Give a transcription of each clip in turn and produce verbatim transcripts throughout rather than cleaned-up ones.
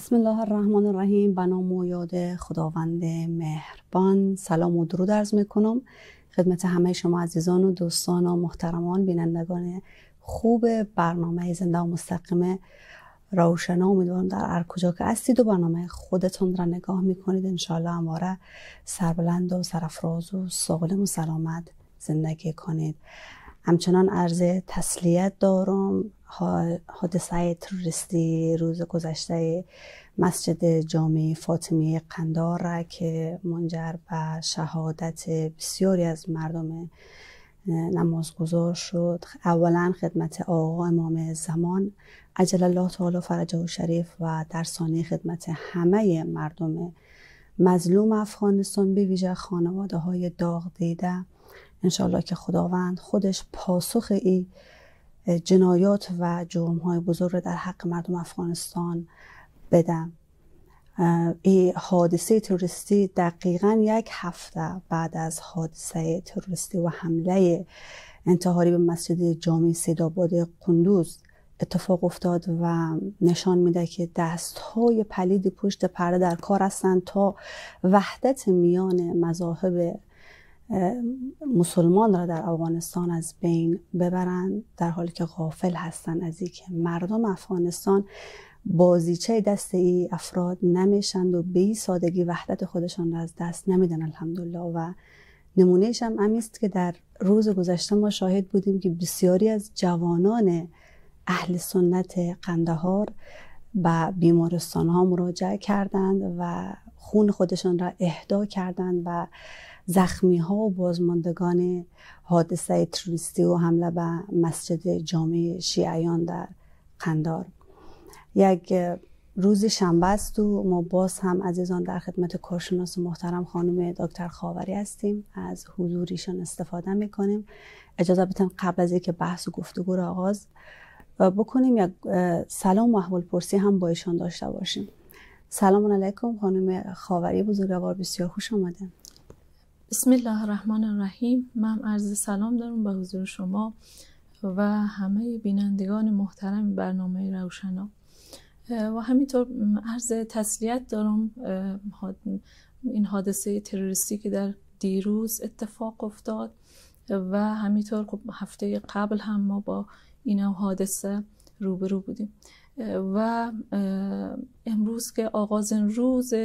بسم الله الرحمن الرحیم. به نام و یاد خداوند مهربان. سلام و درود عرض میکنم خدمت همه شما عزیزان و دوستان و محترمان بینندگان خوب برنامه زنده و مستقیم روشنا. امیدوارم در هر کجا که هستید و برنامه خودتون را نگاه میکنید انشاءالله همواره سربلند و سرافراز و سالم و سلامت زندگی کنید. همچنان عرض تسلیت دارم. حادثه تروریستی روز گذشته مسجد جامع فاطمیه قندار را که منجر به شهادت بسیاری از مردم نمازگزار شد، اولا خدمت آقا امام زمان عجل الله تعالی فرجه شریف و در ثانی خدمت همه مردم مظلوم افغانستان، به ویژه خانواده های داغ دیده. انشالله که خداوند خودش پاسخ ای جنایات و جرم های بزرگ در حق مردم افغانستان بده. این حادثه تروریستی دقیقاً یک هفته بعد از حادثه تروریستی و حمله انتحاری به مسجد جامع سیدآباد قندوز اتفاق افتاد و نشان میده که دست های پلید پشت پرده در کار هستند تا وحدت میان مذاهب مسلمان را در افغانستان از بین ببرند، در حالی که غافل هستند از اینکه مردم افغانستان بازیچه دست ای افراد نمیشند و به این سادگی وحدت خودشان را از دست نمیدن الحمدلله. و نمونهش هم امیست که در روز گذشته ما شاهد بودیم که بسیاری از جوانان اهل سنت قندهار به بیمارستان ها مراجعه کردند و خون خودشان را اهدا کردند و زخمی ها و بازماندگان حادثه تروریستی و حمله به مسجد جامع شیعیان در قندار. یک روز شنبه است و ما باز هم عزیزان در خدمت کارشناس محترم خانم دکتر خاوری هستیم. از حضوریشان استفاده میکنیم. اجازه بدین قبل از اینکه بحث و گفتگو را آغاز بکنیم یک سلام و احوال پرسی هم با ایشان داشته باشیم. سلام علیکم خانم خاوری بزرگوار، بسیار خوش آمدین. بسم الله الرحمن الرحیم. من عرض سلام دارم به حضور شما و همه بینندگان محترم برنامه روشنا و همینطور عرض تسلیت دارم این حادثه تروریستی که در دیروز اتفاق افتاد و همینطور هفته قبل هم ما با این حادثه روبرو بودیم و امروز که آغاز روز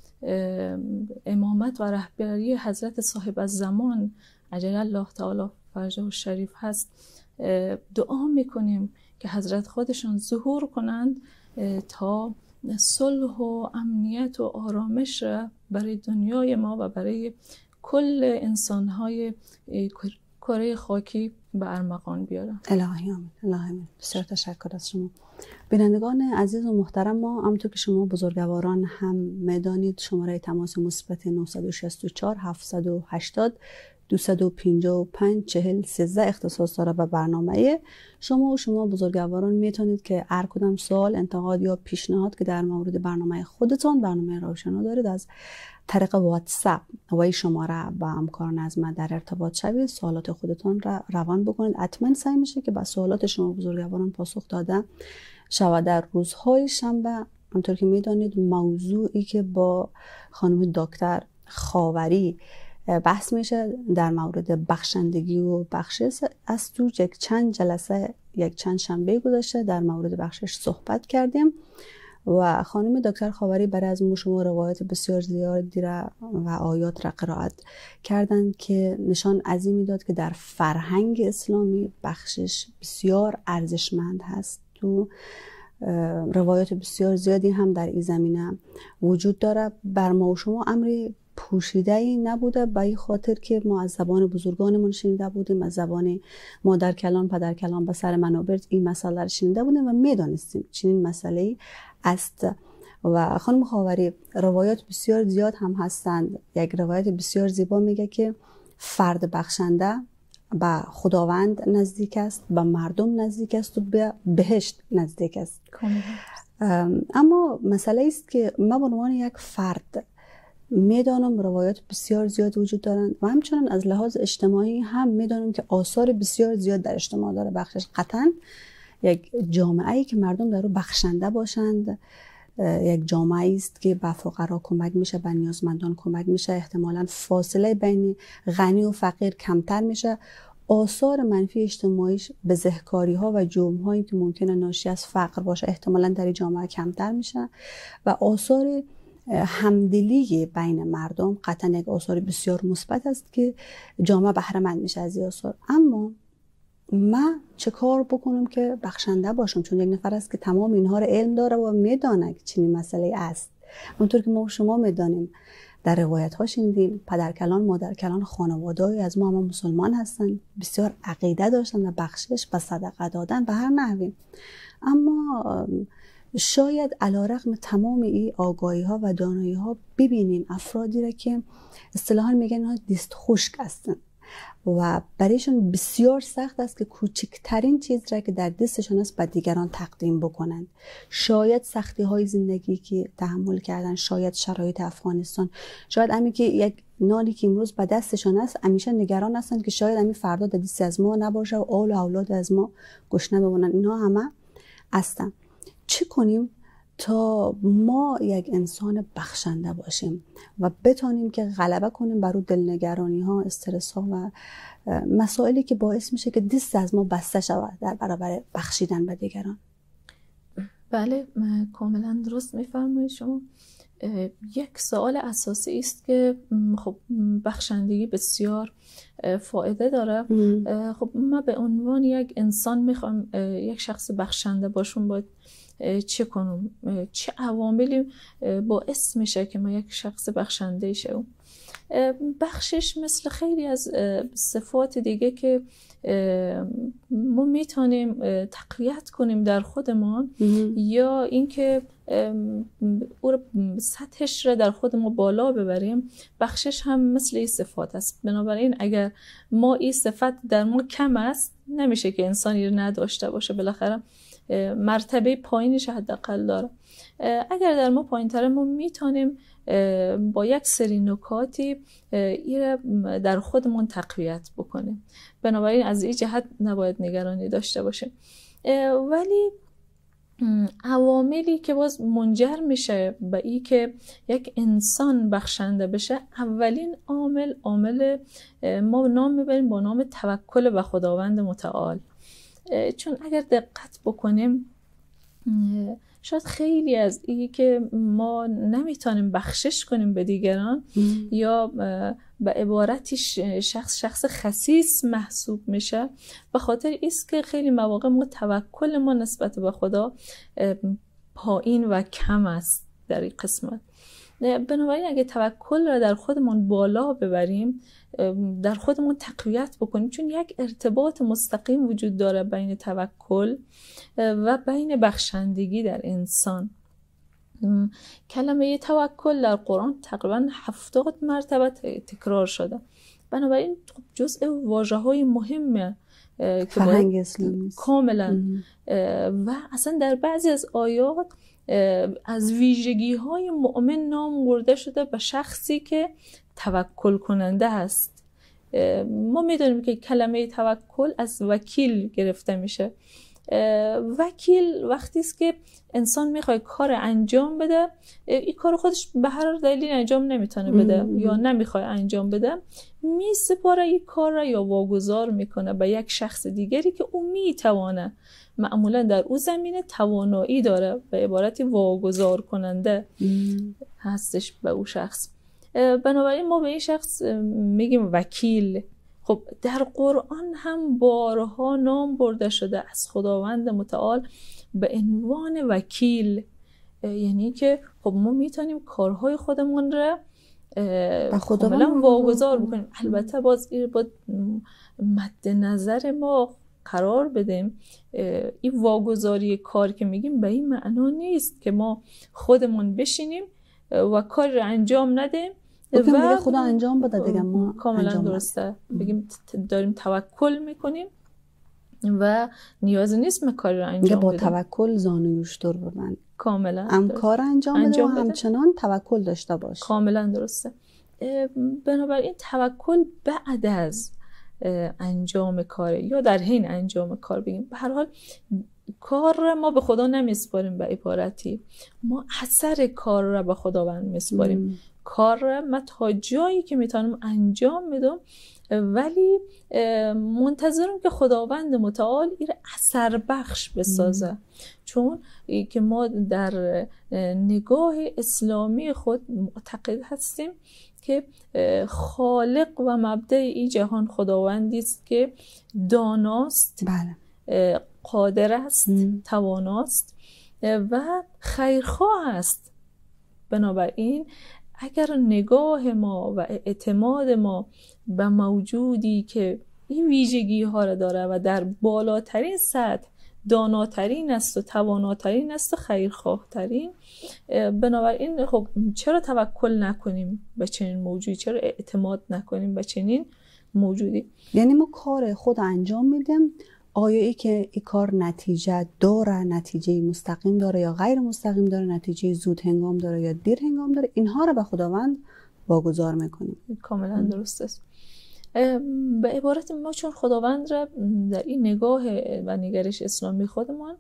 امامت و رهبری حضرت صاحب الزمان عجل الله تعالی فرجه شریف هست، دعا میکنیم که حضرت خودشان ظهور کنند تا صلح و امنیت و آرامش را برای دنیای ما و برای کل انسانهای کره خاکی به ارمغان بیارن. الهی آمین. الهی آمین. بسیار تشکر از شما. بینندگان عزیز و محترم ما، همونطور که شما بزرگواران هم میدانید، شماره تماس مثبت نه شش چهار هفت هشت صفر دو پنج پنج چهل سیزده اختصاص داره به برنامه شما و شما بزرگواران میتونید که هر کدام سوال، انتقاد یا پیشنهاد که در مورد برنامه خودتان، برنامه روشنا دارید، از طریق واتساپ و این شماره با همکاران از من در ارتباط شوید، سوالات خودتان را روان بکنید. حتما سعی میشه که به سوالات شما بزرگواران پاسخ داده شود. در روزهای شنبه همونطور که میدانید موضوعی که با خانم دکتر خاوری بحث میشه در مورد بخشندگی و بخشش است. تو یک چند جلسه یک چند شنبه گذشته در مورد بخشش صحبت کردیم و خانم دکتر خاوری برای از ما شما روایت بسیار زیادی را و آیات را قرائت کردند که نشان عظیمی داد که در فرهنگ اسلامی بخشش بسیار ارزشمند هست. تو روایت بسیار زیادی هم در این زمینه وجود داره. بر ما و شما امری پوشیده ای نبوده، به این خاطر که ما از زبان بزرگانمون شنیده بودیم، از زبان مادر کلان پدر کلان به سر منابر این مسئله را شنیده بودیم و میدانستیم چنین مسئله است. و خانم خاوری روایات بسیار زیاد هم هستند. یک روایت بسیار زیبا میگه که فرد بخشنده به خداوند نزدیک است، به مردم نزدیک است و به بهشت نزدیک است. اما مسئله است که ما به عنوان یک فرد میدانم روایات بسیار زیاد وجود دارند و همچنان از لحاظ اجتماعی هم میدانم که آثار بسیار زیاد در اجتماع داره. بخشش قطعا یک جامعه‌ای که مردم در او بخشنده باشند یک جامعه است که به فقرا کمک میشه، به نیازمندان کمک میشه، احتمالاً فاصله بین غنی و فقیر کمتر میشه، آثار منفی اجتماعیش، بزهکاری ها و جرم هایی که ممکنه ناشی از فقر باشه احتمالاً در این جامعه کمتر میشه و آثار همدلی بین مردم قطعا یک آثار بسیار مثبت است که جامعه بهره مند میشه از این آثار. اما من چه کار بکنم که بخشنده باشم؟ چون یک نفر است که تمام اینها رو علم داره و میدانه که چنین مسئله است. اونطور که ما شما میدانیم، در روایت ها شنیدیم پدرکلان مادرکلان خانواده‌ای از ما هم مسلمان هستند، بسیار عقیده داشتن و بخشش و صدقه دادن به هر نحوی. اما شاید علیرغم تمام این آگاهی ها و دانایی ها ببینیم افرادی را که اصطلاحاً میگن ها دست خشک هستند و برایشون بسیار سخت است که کوچکترین چیز را که در دستشان است به دیگران تقدیم بکنند. شاید سختی های زندگی که تحمل کردن، شاید شرایط افغانستان، شاید همین که یک نانی که امروز به دستشان است همیشه نگران هستند که شاید همین فردا در دست از ما نباشه و اول و اولاد از ما گشنه بمونن. اینها همه هستن. چه کنیم تا ما یک انسان بخشنده باشیم و بتانیم که غلبه کنیم بر اون دلنگرانی ها، استرس ها و مسائلی که باعث میشه که دست از ما بسته شود در برابر بخشیدن به دیگران؟ بله، کاملا درست میفرمایید شما. یک سوال اساسی است که خب بخشندگی بسیار فایده داره. خب ما به عنوان یک انسان میخوام یک شخص بخشنده باشم، باید چه کنم؟ چه عواملی باعث میشه که ما یک شخص بخشنده شم؟ بخشش مثل خیلی از صفات دیگه که ما میتونیم تقویت کنیم در خودمان یا اینکه او سطحش را در خود ما بالا ببریم، بخشش هم مثل این صفات است. بنابراین اگر ما این صفت در ما کم است، نمیشه که انسانی رو نداشته باشه، بالاخره مرتبه پایینش حداقل داره. اگر در ما پایین‌تره، ما میتونیم با یک سری نکاتی این در خودمون تقویت بکنیم. بنابراین از این جهت نباید نگرانی داشته باشیم. ولی عواملی که باز منجر میشه به این که یک انسان بخشنده بشه، اولین عامل عامل ما نام میبریم با نام توکل به خداوند متعال. چون اگر دقت بکنیم شاید خیلی از این که ما نمیتونیم بخشش کنیم به دیگران ام. یا به عبارتی شخص شخص خسیس محسوب میشه، به خاطر ایست که خیلی مواقع ما توکل ما نسبت به خدا پایین و کم است در این قسمت. بنابراین اگه توکل را در خودمون بالا ببریم، در خودمون تقویت بکنیم، چون یک ارتباط مستقیم وجود داره بین توکل و بین بخشندگی در انسان. کلمه توکل در قرآن تقریبا هفتاد مرتبه تکرار شده. بنابراین جزء واژه‌های مهمه که فرهنگ اسلامی کاملا و اصلا در بعضی از آیات از ویژگی های مؤمن نام برده شده به شخصی که توکل کننده است. ما میدونیم که کلمه توکل از وکیل گرفته میشه. وکیل وقتی است که انسان میخواد کار انجام بده، این کار خودش به هر دلیلی انجام نمیتونه بده یا نمیخواد انجام بده، میسپاره این کار را یا واگذار میکنه به یک شخص دیگری که اون میتوانه، معمولا در اون زمینه توانایی داره، به عبارتی واگذار کننده هستش به اون شخص. بنابراین ما به این شخص میگیم وکیل. خب در قرآن هم بارها نام برده شده از خداوند متعال به عنوان وکیل، یعنی که خب ما میتونیم کارهای خودمون را کاملا واگذار بکنیم. البته باز با مد نظر ما قرار بدیم این واگذاری کار که میگیم به این معنا نیست که ما خودمون بشینیم و کار را انجام ندیم و خدا انجام بده دیگه. ما کاملا درسته بگیم داریم توکل میکنیم و نیاز نیست ما کار را انجام با بدیم. با توکل زانویش دور ببند، کاملا هم کار انجام, انجام بده و همچنان توکل داشته باش. کاملا درسته. بنابراین توکل بعد از انجام کار یا در حین انجام کار بگیم، به هر حال کار ما به خدا نمیسپاریم به عبارتی، ما اثر کار را به خداوند میسپاریم. کار را من تا جایی که میتونم انجام میدم، ولی منتظرم که خداوند متعال این اثر بخش بسازه. چون که ما در نگاه اسلامی خود معتقد هستیم که خالق و مبدأ این جهان خداوندی است که داناست، بله. قادر است، تواناست و خیرخواه است. بنابراین اگر نگاه ما و اعتماد ما به موجودی که این ویژگی ها را داره و در بالاترین سطح داناترین است و تواناترین است و خیرخواه ترین، بنابراین خب چرا توکل نکنیم به چنین موجودی؟ چرا اعتماد نکنیم به چنین موجودی؟ یعنی ما کار خود انجام میدیم، آیا ای که این کار نتیجه داره، نتیجه مستقیم داره یا غیر مستقیم داره، نتیجه زود هنگام داره یا دیر هنگام داره، اینها رو به خداوند واگذار میکنیم. کاملا درست است. به عبارت ما چون خداوند را در این نگاه و نگرش اسلامی خودمان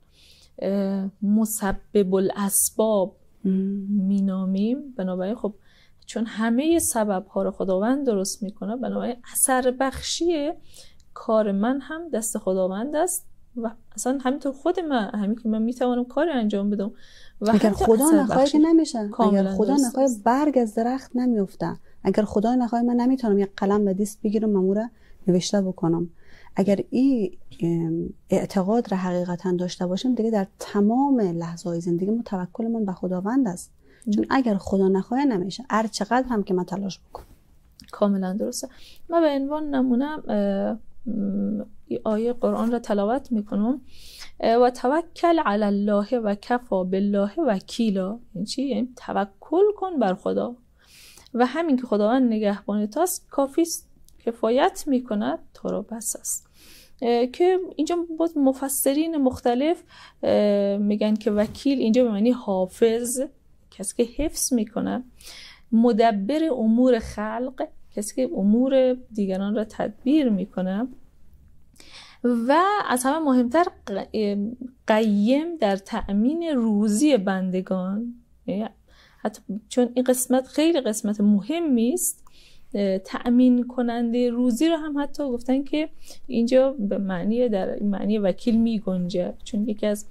مسبب الاسباب مینامیم، بنابراین خب چون همه سبب ها رو خداوند درست میکنه، بنابراین اثر بخشی کار من هم دست خداوند است و اصلا همینطور خود من، همین که من میتوانم کار انجام بدم و اگر خدا نخواهی که نمیشه. اگر خدا نخواهی برگ از درخت نمیفته. اگر خدا نخواهی من نمیتونم یک قلم به دست بگیرم مامورا نوشته بکنم. اگر این اعتقاد را حقیقتا داشته باشیم، دیگه در تمام لحظه‌های زندگی ما توکل من به خداوند است. چون اگر خدا نخواهی نمیشه، هر چقدر هم که من تلاش بکنم. کاملا درسته. من به عنوان نمونه ای آیه قرآن را تلاوت میکنم: و توکل علی الله و کفا بالله وکیلا. این چی؟ یعنی توکل کن بر خدا و همین که خداوند نگهبان توست کافی است، کفایت میکند، تو را بس است. که اینجا باز مفسرین مختلف میگن که وکیل اینجا به معنی حافظ، کسی که حفظ میکنه، مدبر امور خلق، کسی که امور دیگران را تدبیر میکنه، و از همه مهمتر قیم در تأمین روزی بندگان. حتی چون این قسمت خیلی قسمت مهمی است، تأمین کننده روزی رو هم حتی گفتن که اینجا به معنی در معنی وکیل می گنجه، چون یکی از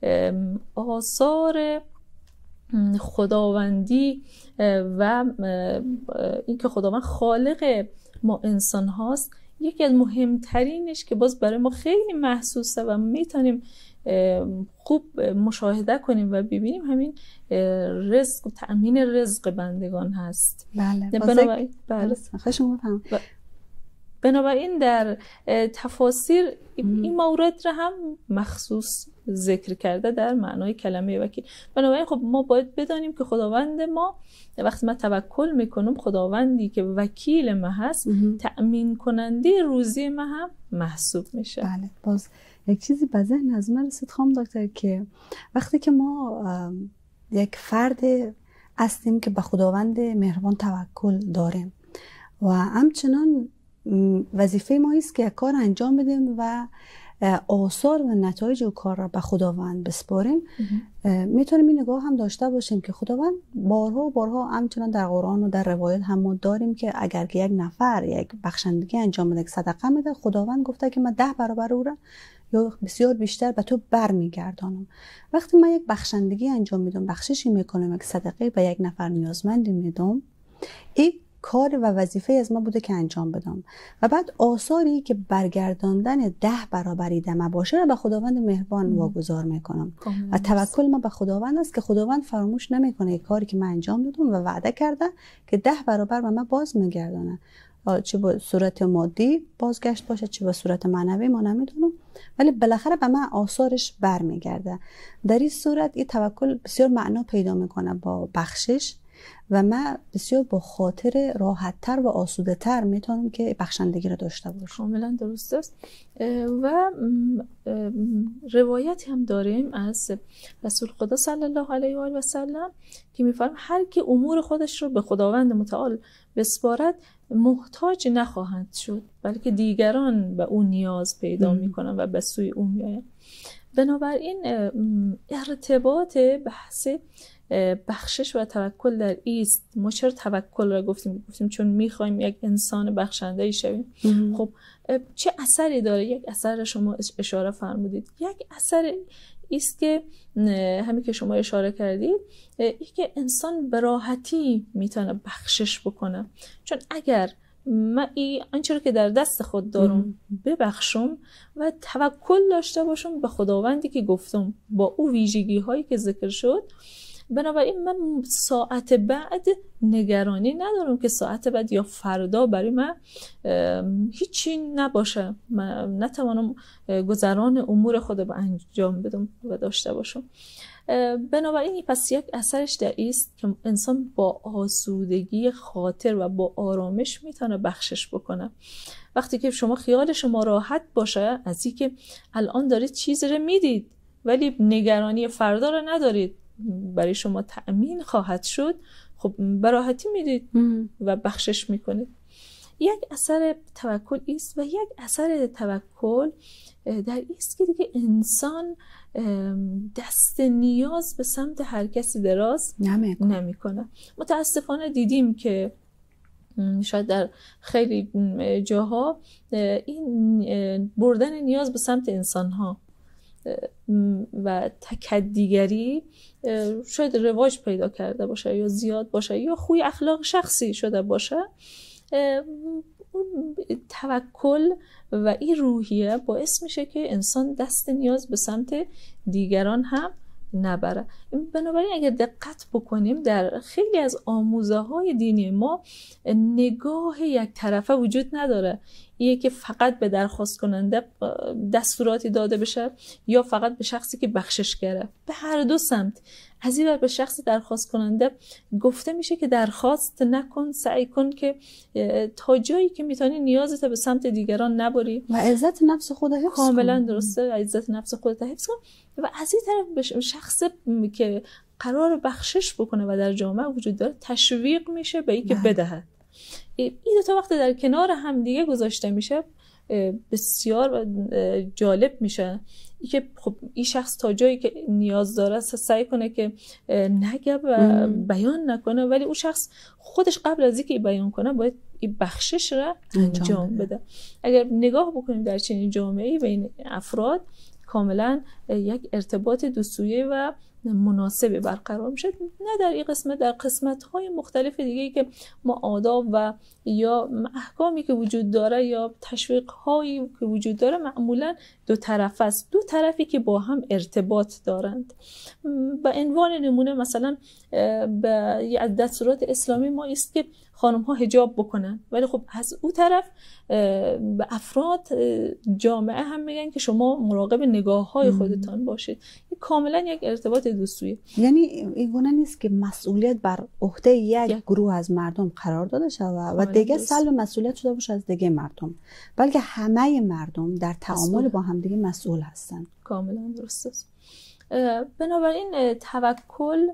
آثار خداوندی و اینکه خداوند خالق ما انسان هاست، یکی از مهمترینش که باز برای ما خیلی محسوسه و میتونیم خوب مشاهده کنیم و ببینیم، همین رزق و تأمین رزق بندگان هست. بله. بنابراین بله. بله. بنابراین در تفاسیر این مورد را هم مخصوص ذکر کرده در معنای کلمه وکیل. بنابراین خب ما باید بدانیم که خداوند ما، وقتی ما توکل میکنم، خداوندی که وکیل ما هست، تأمین کننده روزی ما هم محسوب میشه. بله. باز یک چیزی به ذهن از من رسید خانم دکتر، که وقتی که ما یک فرد هستیم که به خداوند مهربان توکل داریم و همچنان وظیفه ما است که کار انجام بدیم و آثار و نتایج اون کار را به خداوند بسپاریم، میتونیم این نگاه هم داشته باشیم که خداوند بارها و بارها همچنان در قرآن و در روایت هم ما داریم که اگر که یک نفر یک بخشندگی انجام بده، صدقه میده، خداوند گفته که من ده برابر او را یا بسیار بیشتر به تو برمیگردانم. وقتی من یک بخشندگی انجام میدم، بخششی میکنم، یک صدقه به یک نفر نیازمندی میدم، این کار و وظیفه از ما بوده که انجام بدم و بعد آثاری که برگرداندن ده برابری دمه باشه را به خداوند مهربان واگذار میکنم و توکل ما به خداوند است که خداوند فراموش نمیکنه کاری که من انجام دادم و وعده کرده که ده برابر به من باز میگردانه، چه به صورت مادی بازگشت باشه چه به صورت معنوی ما نمیدونم، ولی بالاخره به من آثارش برمیگرده. در این صورت این توکل بسیار معنا پیدا میکنه با بخشش و من بسیار با خاطر راحت‌تر و آسوده‌تر میتونم که بخشندگی رو داشته باشم. کاملا درست است. و روایتی هم داریم از رسول خدا صلی الله علیه و آله و سلم که میفرماید هر کی امور خودش رو به خداوند متعال بسپارد محتاج نخواهند شد، بلکه دیگران به اون نیاز پیدا میکنن و به سوی اون میآیند. بنابراین ارتباط بحث بخشش و توکل در ایست. ما چرا توکل را گفتیم؟ گفتیم چون میخوایم یک انسان بخشنده شویم. خب چه اثری داره؟ یک اثر شما اشاره فرمودید، یک اثر ایست که همین که شما اشاره کردید، این که انسان به راحتی میتونه بخشش بکنه. چون اگر من این آنچه که در دست خود دارم ببخشم و توکل داشته باشم به خداوندی که گفتم با او ویژگی هایی که ذکر شد، بنابراین من ساعت بعد نگرانی ندارم که ساعت بعد یا فردا برای من هیچی نباشه، من نتوانم گذران امور خود رو انجام بدم و داشته باشم. بنابراین پس یک اثرش در ایست که انسان با آسودگی خاطر و با آرامش میتونه بخشش بکنه. وقتی که شما خیال شما راحت باشه از این که الان دارید چیزی رو میدید ولی نگرانی فردا رو ندارید، برای شما تأمین خواهد شد، خب براحتی میدید و بخشش میکنید. یک اثر توکل ایست و یک اثر توکل در ایست که دیگه انسان دست نیاز به سمت هر کسی دراز نمیکنه. متاسفانه دیدیم که شاید در خیلی جاها این بردن نیاز به سمت انسانها و تکدیگری شاید رواج پیدا کرده باشه یا زیاد باشه یا خوی اخلاق شخصی شده باشه. توکل و این روحیه باعث میشه که انسان دست نیاز به سمت دیگران هم نبره. بنابراین اگر دقت بکنیم در خیلی از آموزه های دینی ما نگاه یک طرفه وجود نداره، یه که فقط به درخواست کننده دستوراتی داده بشه یا فقط به شخصی که بخشش کرده. به هر دو سمت از این ور به شخص درخواست کننده گفته میشه که درخواست نکن، سعی کن که تا جایی که میتونی نیازت به سمت دیگران نبری و عزت نفس خودت حفظ کن. کاملا درسته، عزت نفس خودت حفظ کن. و از این طرف شخص که قرار بخشش بکنه و در جامعه وجود داره تشویق میشه به این که بدهد. این دو تا وقت در کنار هم دیگه گذاشته میشه بسیار جالب میشه. ای که خب این شخص تا جایی که نیاز داره سعی کنه که نگه و بیان نکنه، ولی اون شخص خودش قبل از اینکه بیان کنه باید این بخشش را انجام بده. اگر نگاه بکنیم در چنین جامعه‌ای بین افراد کاملا یک ارتباط دو سویه و مناسبی برقرار میشه، نه در این قسمت، در قسمت‌های مختلف دیگه‌ای که ما آداب و یا احکامی که وجود داره یا تشویق‌هایی که وجود داره معمولا دو طرف است، دو طرفی که با هم ارتباط دارند. به عنوان نمونه مثلا به از دستورات اسلامی ما است که خانم‌ها حجاب بکنن، ولی خب از اون طرف به افراد جامعه هم میگن که شما مراقب نگاه‌های خودتان باشید. این کاملا یک ارتباط دو سویه. یعنی این گونه نیست که مسئولیت بر عهده یک, یک گروه از مردم قرار داده شده و دیگه سلب مسئولیت شده باشه از دیگه مردم، بلکه همه مردم در تعامل با هم دیگه مسئول هستند. کاملا درست است. بنابراین توکل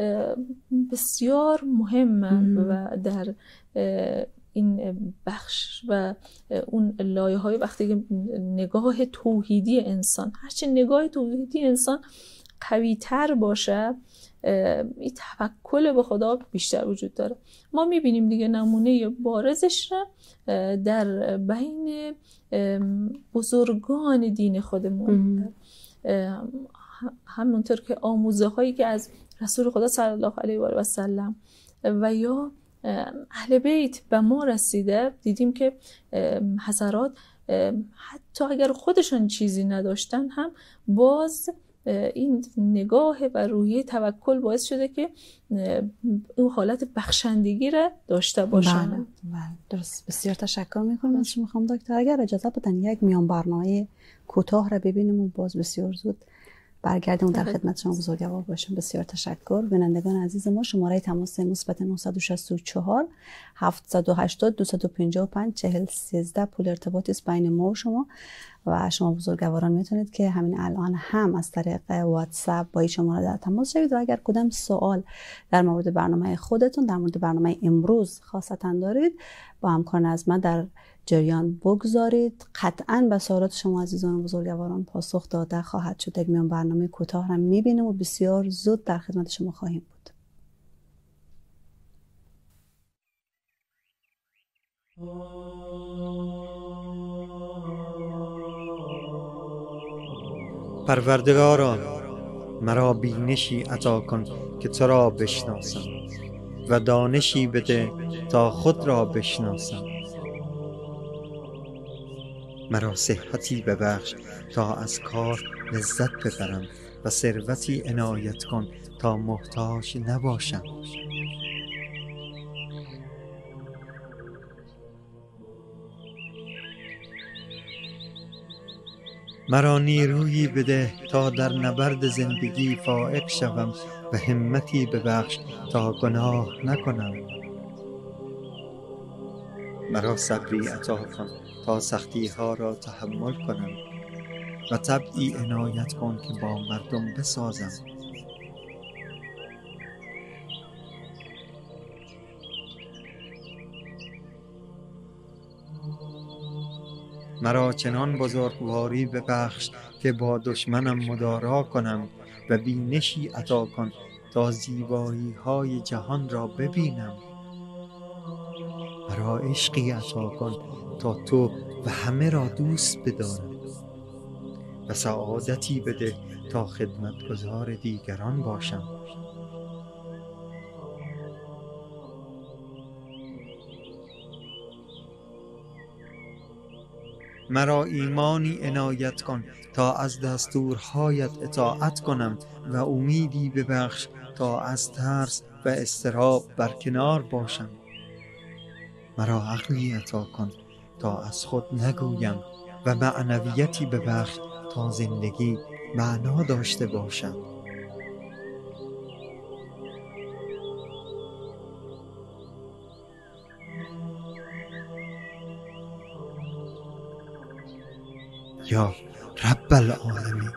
بسیار مهمه و در این بخش و اون لایه های وقتی که نگاه توحیدی انسان، هرچه نگاه توحیدی انسان قوی تر باشه این توکل به خدا بیشتر وجود داره. ما میبینیم دیگه نمونه بارزش را در بین بزرگان دین خودمون، همونطور که آموزه هایی که از رسول خدا صلی الله علیه و آله و سلم و یا اهل بیت به ما رسیده، دیدیم که حضرات حتی اگر خودشان چیزی نداشتن هم باز این نگاه و روحیه توکل باعث شده که اون حالت بخشندگی را داشته باشن. بله بله درست. بسیار تشکر میکنم از شما خانم دکتر. اگر اجازه بدن یک میان برنامه کوتاه را ببینیم و باز بسیار زود برگردیم در خدمت شما بزرگوار باشم. بسیار تشکر. بینندگان عزیز ما، شماره تماس مثبت نه شش چهار هفت هشت صفر دو پنج پنج چهل سیزده پول ارتباطی است بین ما و شما و شما بزرگواران میتونید که همین الان هم از طریق واتساپ با شما در تماس شوید و اگر کدام سوال در مورد برنامه خودتون، در مورد برنامه امروز خاصتا دارید، با همکاران از من در جریان بگذارید. قطعاً به سوالات شما عزیزان و بزرگواران پاسخ داده خواهد شد. یک میان برنامه کوتاه هم میبینیم و بسیار زود در خدمت شما خواهیم بود. پروردگارا، مرا بینشی عطا کن که تو را بشناسم و دانشی بده تا خود را بشناسم. مرا صحتی ببخش تا از کار لذت ببرم و ثروتی عنایت کن تا محتاج نباشم. مرا نیرویی بده تا در نبرد زندگی فائق شوم و همتی ببخش تا گناه نکنم. مرا صبری عطا کن تا سختی ها را تحمل کنم و طبعی عنایت کن که با مردم بسازم. مرا چنان بزرگواری ببخش که با دشمنم مدارا کنم و بینشی عطا کن تا زیبایی های جهان را ببینم. مرا عشقی عطا کن تا تو و همه را دوست بدارم و سعادتی بده تا خدمتگزار دیگران باشم. مرا ایمانی عنایت کن تا از دستورهایت اطاعت کنم و امیدی ببخش تا از ترس و اضطراب برکنار باشم. مرا عقلی عطا کن تا از خود نگویم و معنویتی ببخش تا زندگی معنا داشته باشم. یا رب العالمین.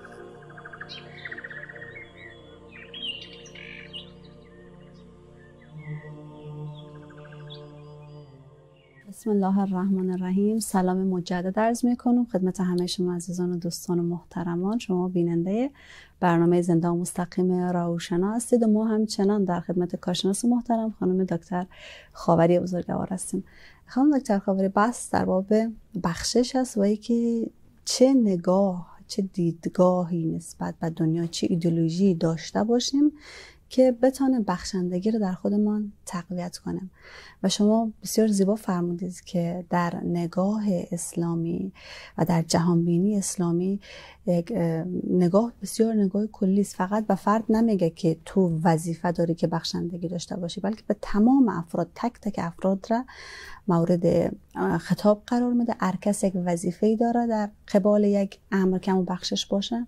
بسم الله الرحمن الرحیم. سلام مجدد عرض میکنم خدمت همه شما عزیزان و دوستان و محترمان. شما بیننده برنامه زنده و مستقیم راهوشنا هستید و ما همچنان در خدمت کارشناس محترم خانم دکتر خاوری بزرگوار هستیم. خانم دکتر خاوری، بحث در باب بخشش است و اینکه چه نگاه، چه دیدگاهی نسبت به دنیا، چه ایدئولوژی داشته باشیم که بتونه بخشندگی رو در خودمان تقویت کنیم. و شما بسیار زیبا فرمودید که در نگاه اسلامی و در جهانبینی اسلامی یک نگاه بسیار نگاه کلی است. فقط به فرد نمیگه که تو وظیفه داری که بخشندگی داشته باشی، بلکه به تمام افراد، تک تک افراد را مورد خطاب قرار میده. هر کس یک وظیفه‌ای داره در قبال یک امر که همون بخشش باشه.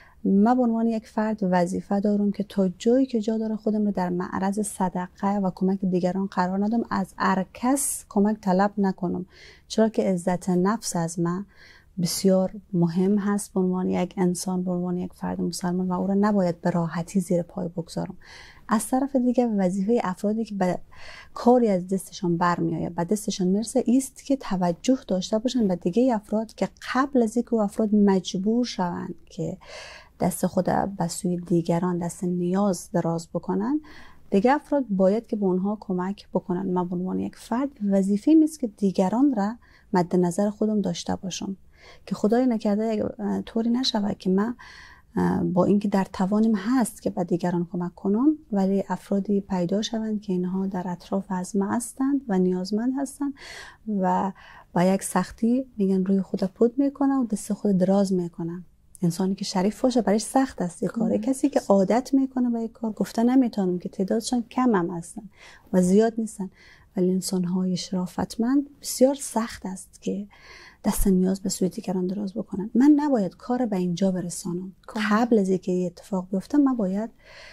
من به عنوان یک فرد وظیفه دارم که تا جایی که جا داره خودم رو در معرض صدقه و کمک دیگران قرار ندم، از هر کس کمک طلب نکنم، چرا که عزت نفس از من بسیار مهم هست به عنوان یک انسان، به عنوان یک فرد مسلمان، و او را نباید به راحتی زیر پای بگذارم. از طرف دیگه وظیفه افرادی که به کاری از دستشان برمیآید، به دستشان میرسه، است که توجه داشته باشن به دیگه افراد که قبل از اینکه افراد مجبور شوند که دست خود به سوی دیگران، دست نیاز دراز بکنن، دیگه افراد باید که به اونها کمک بکنن. من به عنوان یک فرد وظیفه میست که دیگران را مد نظر خودم داشته باشم که خدای نکرده طوری نشود که من با اینکه در توانم هست که به دیگران کمک کنم، ولی افرادی پیدا شوند که اینها در اطراف از من هستند و نیازمند هستند و با یک سختی میگن روی خود پود میکنن و دست خود دراز میکنن. انسانی که شریف باشه برایش سخت است این کاره. کسی که عادت میکنه به این کار، گفته نمیتونم که تعدادشان کم هم هستن و زیاد نیستن، ولی انسان‌های شرافتمند بسیار سخت است که دست نیاز به سوی دیگران دراز بکنن. من نباید کار به اینجا برسانم. قبل از اینکه اتفاق بیفته من باید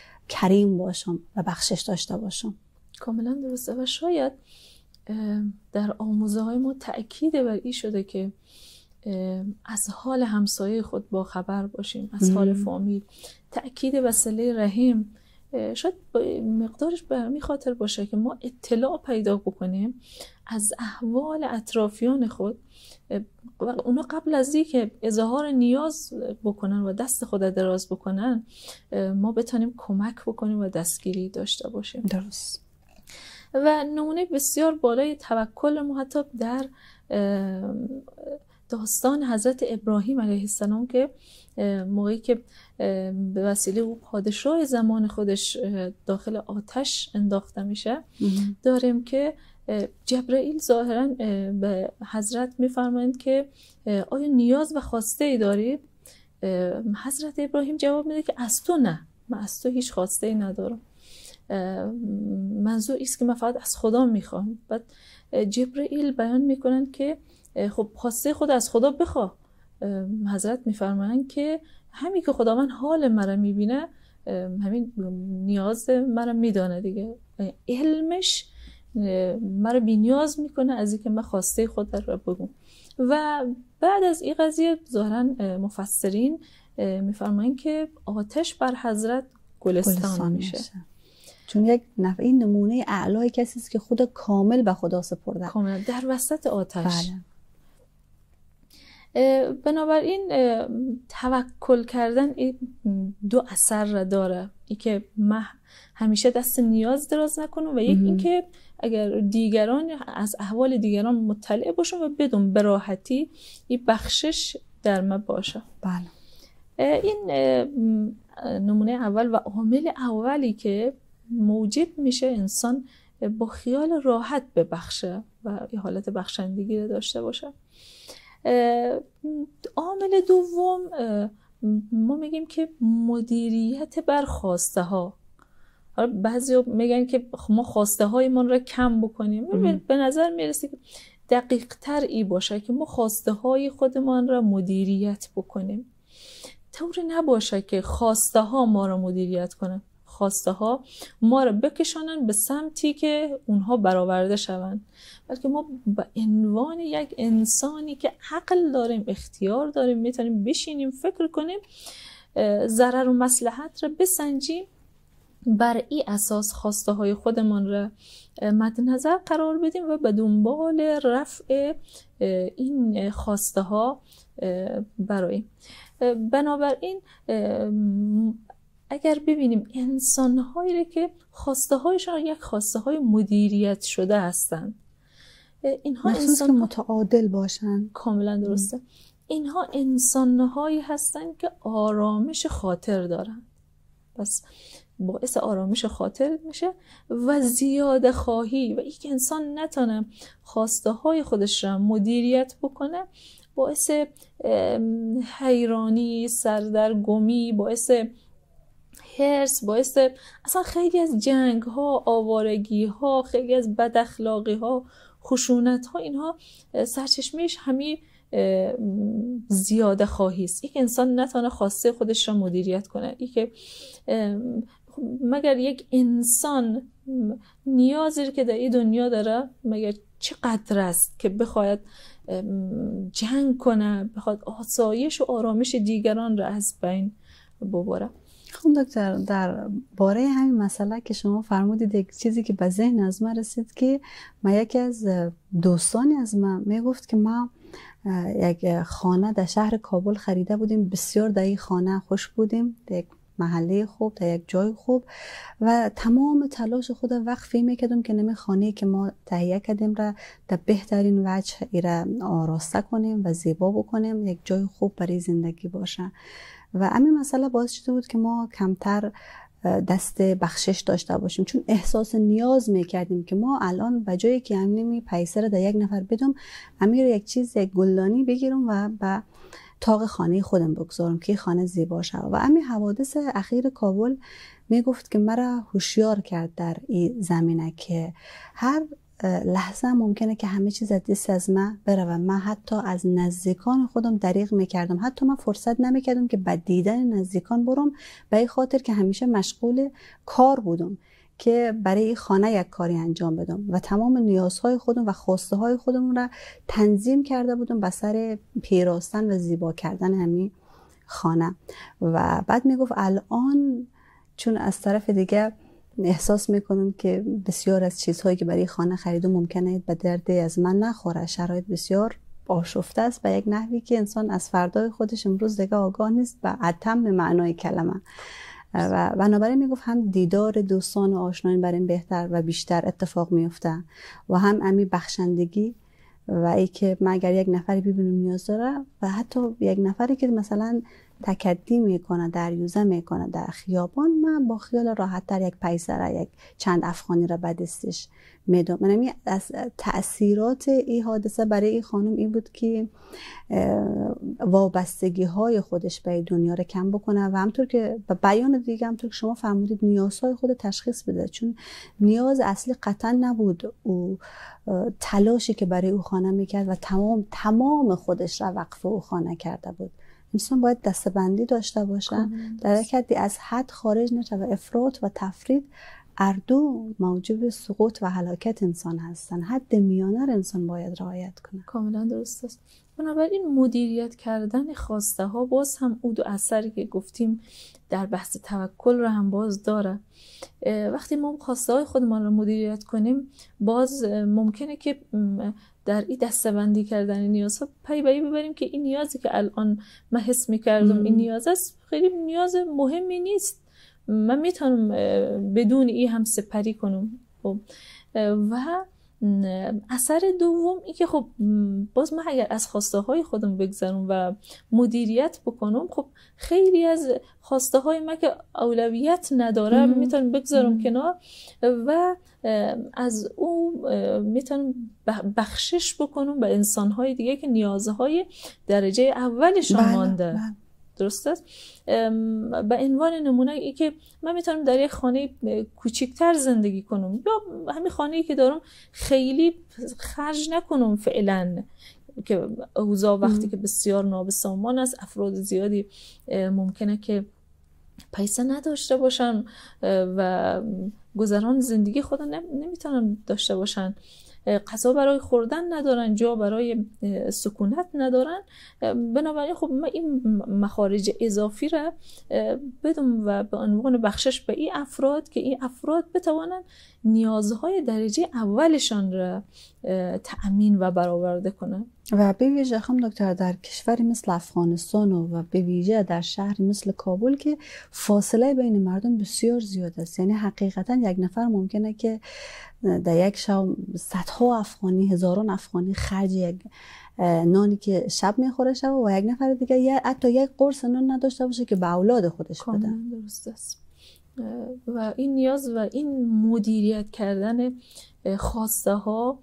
کریم باشم و بخشش داشته باشم. کاملا درسته. و شاید در آموزه های ما تأکید بر این شده که از حال همسایه خود با خبر باشیم، از حال فامیل، تأکید وصله رحم. شاید مقدارش به همین خاطر باشه که ما اطلاع پیدا بکنیم از احوال اطرافیان خود و اونا قبل از اینکه اظهار نیاز بکنن و دست خود دراز بکنن ما بتونیم کمک بکنیم و دستگیری داشته باشیم. درست. و نمونه بسیار بالای توکل ما حتی در داستان حضرت ابراهیم علیه السلام که موقعی که به وسیله او پادشاه زمان خودش داخل آتش انداخته میشه داریم که جبرائیل ظاهرا به حضرت میفرمایند که آیا نیاز و خواسته ای داری؟ حضرت ابراهیم جواب میده که از تو نه، من از تو هیچ خواسته ای ندارم، منظور است که من فقط از خدا میخوام. بعد جبرائیل بیان میکنن که خب خواسته خود از خدا بخواه. حضرت میفرمایند که همین که خدا من حال مرا میبینه همین نیاز مرا میدانه دیگه، علمش مرا بی نیاز میکنه از اینکه من خواسته خود رو بگم. و بعد از این قضیه ظاهرا مفسرین میفرمایند که آتش بر حضرت گلستان, گلستان میشه. میشه چون یک نفع این نمونه اعلای کسی است که خود کامل به خدا سپرده، کاملا در وسط آتش. بله. بنابراین توکل کردن این دو اثر داره، این که من همیشه دست نیاز دراز نکنم و یک این که اگر دیگران از احوال دیگران مطلع باشم و بدون به راحتی این بخشش در من باشه. بله. این نمونه اول و عامل اولی که موجب میشه انسان با خیال راحت ببخشه و این حالت بخشندگی رو داشته باشه. عامل دوم ما میگیم که مدیریت بر خواسته ها. بعضی میگن که ما خواسته های من را کم بکنیم. به نظر میرسه که دقیق تر ای باشه که ما خواسته های خودمان را مدیریت بکنیم، طور نباشه که خواسته ها ما را مدیریت کنن، خواسته ها ما را بکشانن به سمتی که اونها برآورده شوند، بلکه ما به عنوان یک انسانی که عقل داریم، اختیار داریم، میتونیم بشینیم فکر کنیم، ضرر و مصلحت را بسنجیم، بر این اساس خواسته های خودمان را مد نظر قرار بدیم و به دنبال رفع این خواسته ها براییم. بنابراین اگر ببینیم انسان هایی که خواسته هایشان یک خواسته های مدیریت شده هستند، اینها انسان که متعادل باشن، کاملا درسته، اینها انسان هایی هستند که آرامش خاطر دارن، پس باعث آرامش خاطر میشه و زیاده خواهی و یک انسان نتونه خواسته های خودش را مدیریت بکنه باعث حیرانی، سردرگمی، باعث هرس، باعث اصلا خیلی از جنگ ها، آوارگی ها، خیلی از بد اخلاقی ها، خشونت ها، اینها سرچشمهش همین زیاده خواهی است. یک انسان نتونه خواسته خودش را مدیریت کنه. ای که مگر یک انسان نیازی که در این دنیا داره مگر چقدر است که بخواید جنگ کنه، بخواد آسایش و آرامش دیگران را از بین ببره. خب دکتر، در باره همین مسئله که شما فرمودید یک چیزی که به ذهن از من رسید که من یکی از دوستانی از من میگفت که ما یک خانه در شهر کابل خریده بودیم، بسیار در این خانه خوش بودیم، در یک محله خوب، در یک جای خوب و تمام تلاش خود وقفی میکردم که نمی خانه که ما تهیه کردیم را در بهترین وجه ایره آراسته کنیم و زیبا بکنیم، یک جای خوب برای زندگی باشه. و همین مسئله باعث شده بود که ما کمتر دست بخشش داشته باشیم، چون احساس نیاز میکردیم که ما الان به جایی که همین پیسه را در یک نفر بدم، امیر یک چیز، یک گلدانی بگیرم و به تاق خانه خودم بگذارم که خانه زیبا شود. و همین حوادث اخیر کابل میگفت که مرا هوشیار کرد در این زمینه که هر لحظه ممکنه که همه چیز از دست از من بره و من حتی از نزدیکان خودم دریغ میکردم، حتی من فرصت نمیکردم که به دیدن نزدیکان برم، به این خاطر که همیشه مشغول کار بودم. که برای این خانه یک کاری انجام بدم و تمام نیازهای خودم و خواسته های خودمون را تنظیم کرده بودم به سر پیراستن و زیبا کردن همین خانه. و بعد میگفت الان چون از طرف دیگه احساس میکنم که بسیار از چیزهایی که برای خانه خریدم ممکنه به درد از من نخوره، شرایط بسیار آشفته است به یک نحوی که انسان از فردای خودش امروز دیگه آگاه نیست به اتم معنای کلمه. و بنابراین میگفت هم دیدار دوستان و آشنایان برای این بهتر و بیشتر اتفاق میفته و هم امی بخشندگی و ای که من اگر یک نفری ببینم نیاز داره و حتی یک نفری که مثلا تکدی میکنه، دریوزه میکنه در خیابان، من با خیال راحت تر یک پیسه را، یک چند افغانی را به دستش میدم. من از تأثیرات این حادثه برای این خانم این بود که وابستگی های خودش به دنیا را کم بکنه و همطور که به بیان دیگه همطور که شما فرمودید نیازهای خود تشخیص بده، چون نیاز اصلی قطعا نبود او تلاشی که برای او خانه میکرد و تمام تمام خودش را وقف او خانه کرده بود. انسان باید دستبندی داشته باشه، در یک حدی از حد خارج نشه و افراط و تفرید اردو موجب سقوط و هلاکت انسان هستن. حد میانه انسان باید رعایت کنه. کاملا درست است. بنابراین مدیریت کردن خواسته ها باز هم او دو اثری که گفتیم در بحث توکل رو هم باز داره. وقتی ما خواسته های خودمان رو مدیریت کنیم باز ممکنه که در این دسته‌بندی کردن نیازها پی بی ببریم که این نیازی که الان من حس می‌کردم این نیاز است خیلی نیاز مهمی نیست، من میتونم بدون این هم سپری کنم. خب و اثر دوم این که خب باز من اگر از خواسته های خودم بگذرم و مدیریت بکنم، خب خیلی از خواسته های من که اولویت نداره میتونم بگذارم کنار و از او میتونم بخشش بکنم به انسان های دیگه که نیازهای درجه اولشان مانده. بله. درست است. به عنوان نمونه ای که من میتونم در یک خانه کوچکتر زندگی کنم یا همین خانه‌ای که دارم خیلی خرج نکنم فعلا، که اوضاع وقتی که بسیار نابسامان است، افراد زیادی ممکنه که پیسه نداشته باشن و گذران زندگی خود نمیتونن داشته باشن، غذا برای خوردن ندارن، جا برای سکونت ندارن. بنابراین خب ما این مخارج اضافی را بدم و به عنوان بخشش به این افراد که این افراد بتوانند نیازهای درجه اولشان را تأمین و برآورده کنند. و به ویژه خانم دکتر در کشوری مثل افغانستان و به ویژه در شهری مثل کابل که فاصله بین مردم بسیار زیاد است، یعنی حقیقتا یک نفر ممکنه که در یک شب صدها افغانی، هزاران افغانی خرج یک نانی که شب میخوره شب و یک نفر دیگه یا حتی یک قرص نان نداشته باشه که به اولاد خودش بده. درست است. و این نیاز و این مدیریت کردن خواسته ها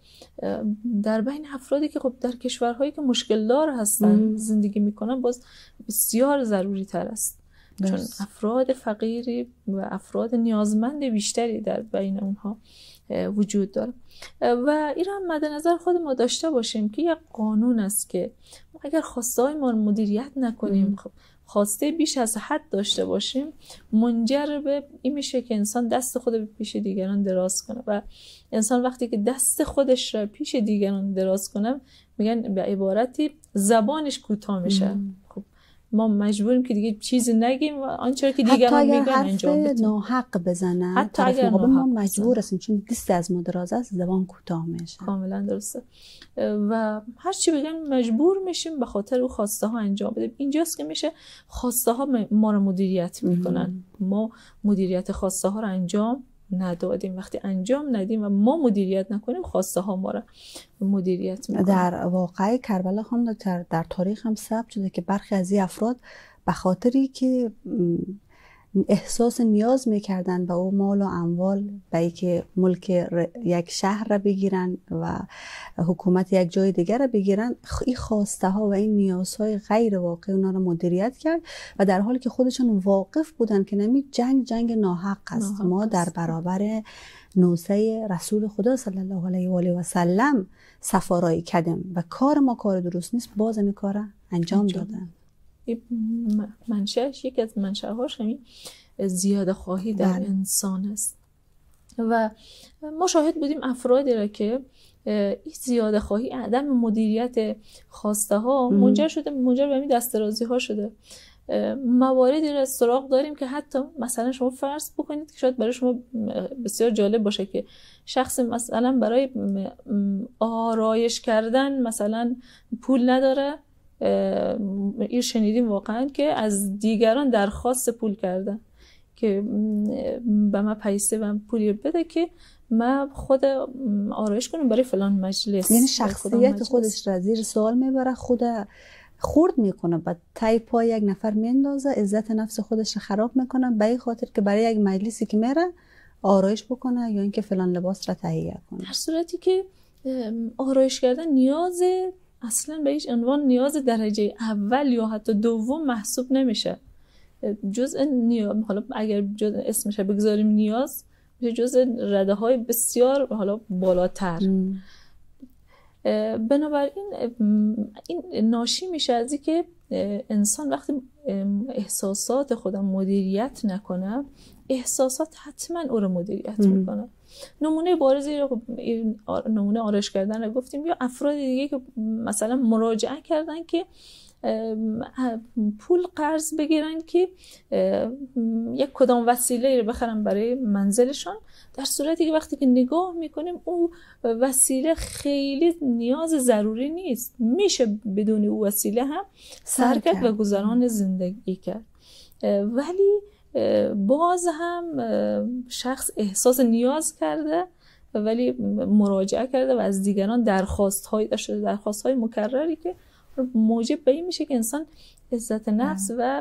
در بین افرادی که خب در کشورهایی که مشکل دار هستن مم. زندگی میکنن باز بسیار ضروری تر است، بس. چون افراد فقیری و افراد نیازمند بیشتری در بین اونها وجود داره و این هم مد نظر خود ما داشته باشیم که یک قانون است که اگر خواسته های ما مدیریت نکنیم، خب خواسته بیش از حد داشته باشیم، منجر به این میشه که انسان دست خود به پیش دیگران دراز کنه و انسان وقتی که دست خودش را پیش دیگران دراز کنه میگن به عبارتی زبانش کوتاه میشه. خب ما مجبوریم که دیگه چیزی نگیم و آنچه که دیگران میگن انجام بدیم. حتی اگر ناحق بزنه حتی اگر ناحق ما مجبور هستیم چون دست از ما دراز است، زبان کوتاه میشه. کاملا درسته. و هر چی بگن مجبور میشیم به خاطر او خواسته ها انجام بدیم. اینجاست که میشه خواسته ها ما رو مدیریت میکنن. ما مدیریت خواسته ها رو انجام ندادیم. وقتی انجام ندیم و ما مدیریت نکنیم، خواسته ها ما رو مدیریت میکنن. در واقع کربلا خانم دکتر در تاریخ هم ثبت شده که برخی از این افراد به خاطری که احساس نیاز میکردن به او مال و اموال، به اینکه ملک یک شهر را بگیرن و حکومت یک جای دیگر را بگیرن، این خواسته ها و این نیازهای غیر واقعی اونا را مدیریت کرد و در حالی که خودشون واقف بودن که نمی جنگ جنگ ناحق است. ما در برابر نوسه رسول خدا صلی الله علیه و آله و سلم سفارایی کردیم و کار ما کار درست نیست، باز می کار انجام دادن. منشأش، یکی از منشأهاش همین زیاده خواهی در بله. انسان است و ما شاهد بودیم افرادی را که این زیاده خواهی، عدم مدیریت خواسته ها منجر شده منجر به این دسترازی ها شده. مواردی را سراغ داریم که حتی مثلا شما فرض بکنید که شاید برای شما بسیار جالب باشه که شخص مثلا برای آرایش کردن مثلا پول نداره. این شنیدیم واقعا که از دیگران درخواست پول کردن که به من پیسه و پولی بده که من خود آرایش کنم برای فلان مجلس. یعنی شخصیت خودش را زیر سوال میبره، خود خورد میکنه، بعد تای پای یک نفر میندازه، عزت نفس خودش رو خراب میکنه به این خاطر که برای یک مجلسی که میره آرایش بکنه یا اینکه فلان لباس را تهیه کنه، در صورتی که آرایش کردن نیاز اصلا به هیچ عنوان نیاز درجه اول یا حتی دوم محسوب نمیشه. جزء نیاز، حالا اگر جزء اسمش بگذاریم نیاز، میشه جزء رده های بسیار حالا بالاتر. م. بنابراین این ناشی میشه از اینکه انسان وقتی احساسات خودم مدیریت نکنه، احساسات حتما او رو مدیریت میکنه. نمونه بارزی رو نمونه آرایش کردن رو گفتیم، یا افراد دیگه که مثلا مراجعه کردن که پول قرض بگیرن که یک کدام وسیله رو بخرن برای منزلشان، در صورتی که وقتی که نگاه میکنیم او وسیله خیلی نیاز ضروری نیست، میشه بدون او وسیله هم سر کرد و گذران زندگی کرد. ولی باز هم شخص احساس نیاز کرده ولی مراجعه کرده و از دیگران درخواست های داشته، درخواست های مکرری که موجب به این میشه که انسان عزت نفس و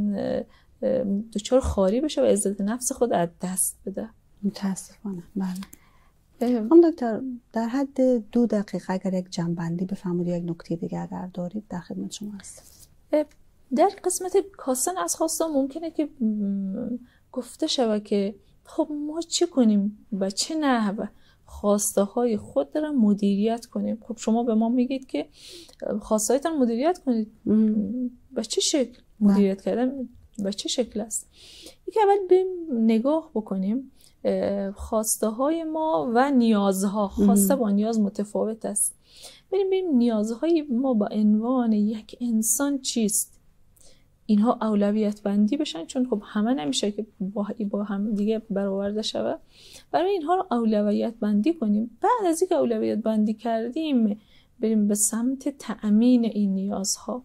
دچار خاری بشه و عزت نفس خود از دست بده. متاسفانه. بله. هم دکتر در حد دو دقیقه اگر یک جنبندی بفرمایید، یک نکته دیگه اگر دارید در خدمت شما هست. در قسمت کاستن از خواسته ممکنه که گفته شود که خب ما چه کنیم و چه نحوه خواسته های خود را مدیریت کنیم. خب شما به ما میگید که خواسته هایتان مدیریت کنید. به چه شکل مدیریت کردن به چه شکل است؟ یک اول بریم نگاه بکنیم خواسته های ما و نیازها. خواسته با نیاز متفاوت است. بریم بریم نیازهای ما با عنوان یک انسان چیست، اینها اولویت بندی بشن، چون خب همه نمیشه که با, با هم دیگه برآورده شوه. برای اینها رو اولویت بندی کنیم. بعد از اینکه اولویت بندی کردیم بریم به سمت تأمین این نیازها.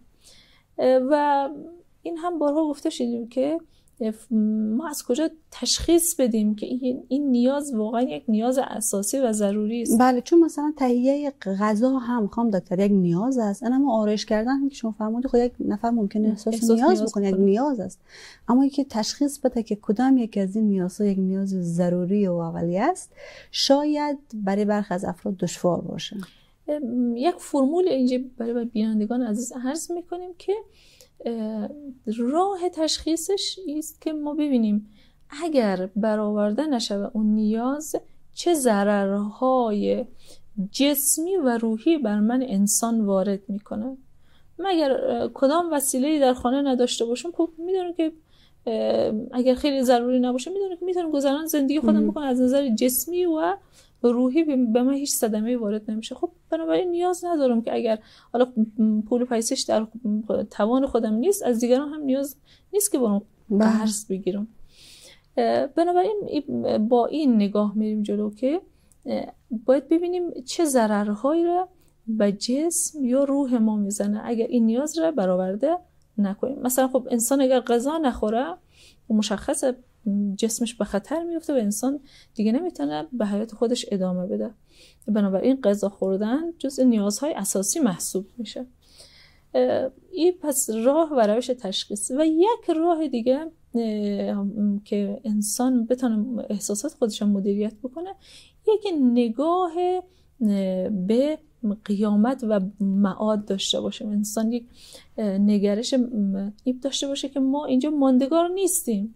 و این هم بارها گفته شدیم که ما از کجا تشخیص بدیم که این این نیاز واقعا یک نیاز اساسی و ضروری است. بله، چون مثلا تهیه غذا هم خام دکتر یک نیاز است. اما آرایش کردن هم که شما فرمودید خب یک نفر ممکنه احساس, احساس نیاز, نیاز بکنه، یک نیاز است. اما اینکه تشخیص بده که کدام یک از این نیازها یک نیاز ضروری و اولیه است، شاید برای برخی از افراد دشوار باشه. یک فرمول اینجا برای بینندگان عزیز عرض می‌کنیم که راه تشخیصش است که ما ببینیم اگر برآورده نشود اون نیاز چه ضررهای جسمی و روحی بر من انسان وارد میکنه. مگر کدام وسیله‌ای در خانه نداشته باشم، خب میدونم که اگر خیلی ضروری نباشه میدونم که میتونم گذران زندگی خودم بکنم، از نظر جسمی و روحی به من هیچ صدمه‌ای وارد نمیشه. خب بنابراین نیاز ندارم که اگر حالا پول و پیسش در توان خودم نیست، از دیگران هم نیاز نیست که برام قرض بگیرم. بنابراین با این نگاه میریم جلو که باید ببینیم چه ضررهایی را به جسم یا روح ما میزنه اگر این نیاز را برآورده نکنیم. مثلا خب انسان اگر غذا نخوره مشخصه جسمش به خطر میفته و انسان دیگه نمیتونه به حیات خودش ادامه بده. بنابراین غذا خوردن جزء نیازهای اساسی محسوب میشه. این پس راه و روش تشخیص. و یک راه دیگه که انسان بتونه احساسات خودش مدیریت بکنه، یک نگاه به قیامت و معاد داشته باشه. انسان یک نگرش این داشته باشه که ما اینجا ماندگار نیستیم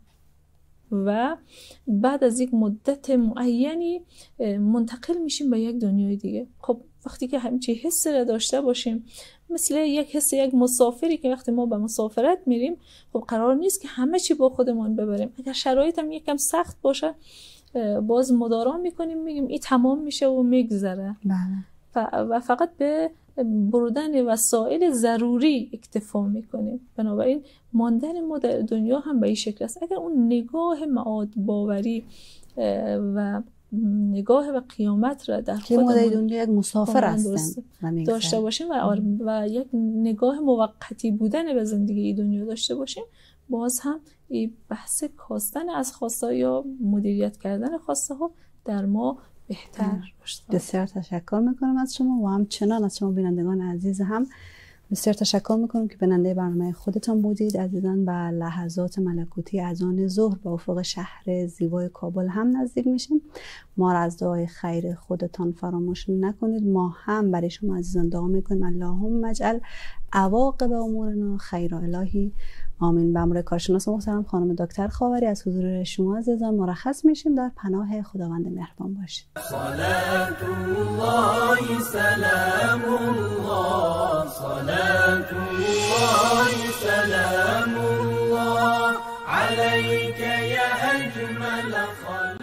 و بعد از یک مدت معینی منتقل میشیم به یک دنیای دیگه. خب وقتی که همچین حسی را داشته باشیم، مثل یک حس یک مسافری که وقتی ما به مسافرت میریم خب قرار نیست که همه چی با خودمون ببریم. اگر شرایط هم یکم سخت باشه باز مدارا میکنیم، میگیم این تمام میشه و میگذره و فقط به بردن وسایل ضروری اکتفا میکنیم. بنابراین ماندن ما در دنیا هم به این شکل است. اگر اون نگاه معاد باوری و نگاه به قیامت را در خودمون در دنیا یک مسافر هستیم داشته باشیم و, و یک نگاه موقتی بودن به زندگی دنیا داشته باشیم، باز هم این بحث کاستن از خواسته یا مدیریت کردن خواسته ها در ما بهتر باشه. بسیار تشکر میکنم از شما و همچنان از شما بینندگان عزیز هم بسیار تشکر میکنم که بیننده برنامه خودتان بودید. عزیزان، به لحظات ملکوتی اذان ظهر به افق شهر زیبای کابل هم نزدیک میشیم. ما را از دعای خیر خودتان فراموش نکنید. ما هم برای شما عزیزان دعا میکنیم اللهم اجعل عواقب امورنا خیر الهی آمین. به امر کارشناس محترم خانم دکتر خاوری از حضور شما عزیزان مرخص میشیم. در پناه خداوند مهربان باشید. صلات الله سلام الله صلات الله سلام الله عليك يا اجمل خلق